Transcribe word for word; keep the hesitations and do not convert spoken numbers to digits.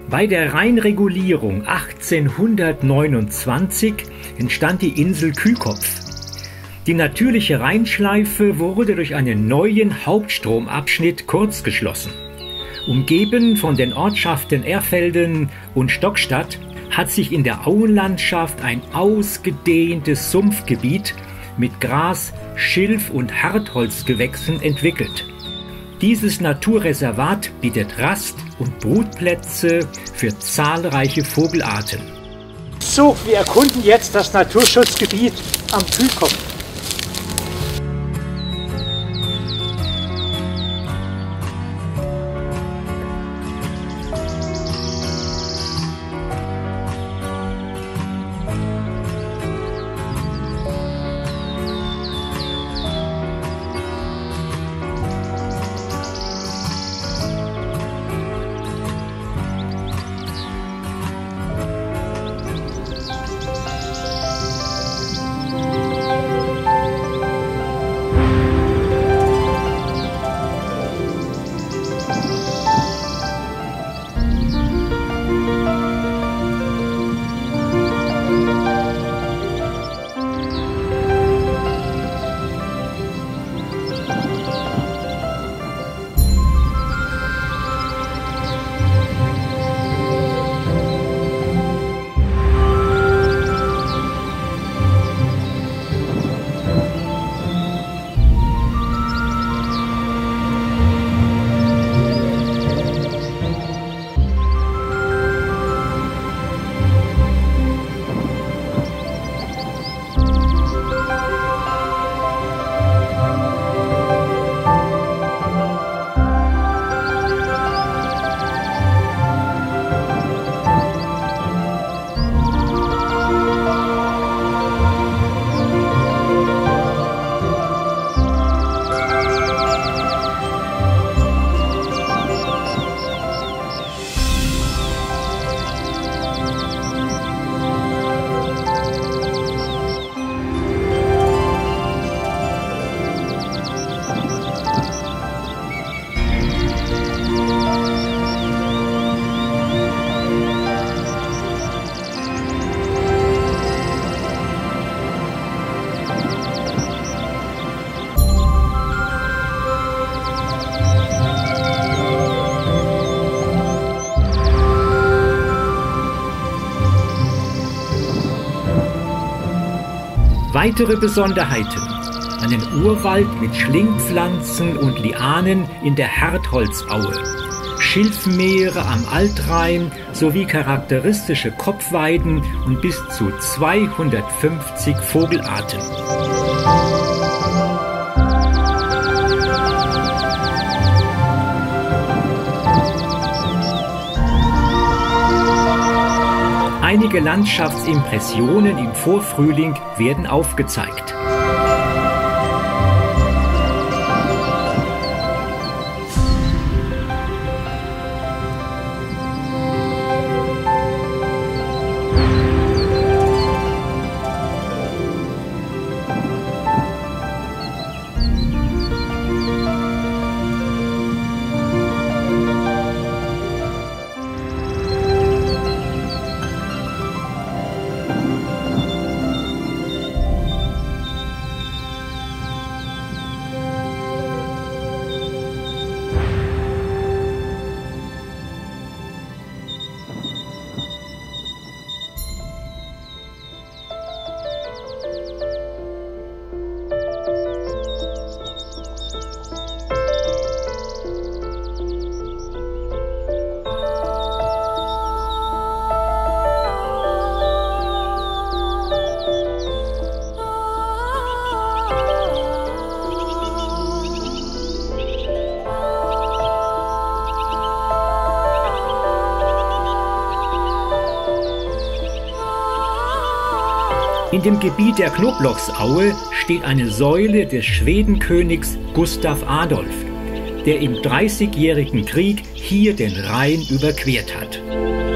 Bei der Rheinregulierung achtzehnhundertneunundzwanzig entstand die Insel Kühkopf. Die natürliche Rheinschleife wurde durch einen neuen Hauptstromabschnitt kurzgeschlossen. Umgeben von den Ortschaften Erfelden und Stockstadt hat sich in der Auenlandschaft ein ausgedehntes Sumpfgebiet mit Gras, Schilf- und Hartholzgewächsen entwickelt. Dieses Naturreservat bietet Rast- und Brutplätze für zahlreiche Vogelarten. So, wir erkunden jetzt das Naturschutzgebiet am Kühkopf. Weitere Besonderheiten: einen Urwald mit Schlingpflanzen und Lianen in der Hartholzaue, Schilfmeere am Altrhein sowie charakteristische Kopfweiden und bis zu zweihundertfünfzig Vogelarten. Einige Landschaftsimpressionen im Vorfrühling werden aufgezeigt. In dem Gebiet der Knoblauchsaue steht eine Säule des Schwedenkönigs Gustav Adolf, der im Dreißigjährigen Krieg hier den Rhein überquert hat.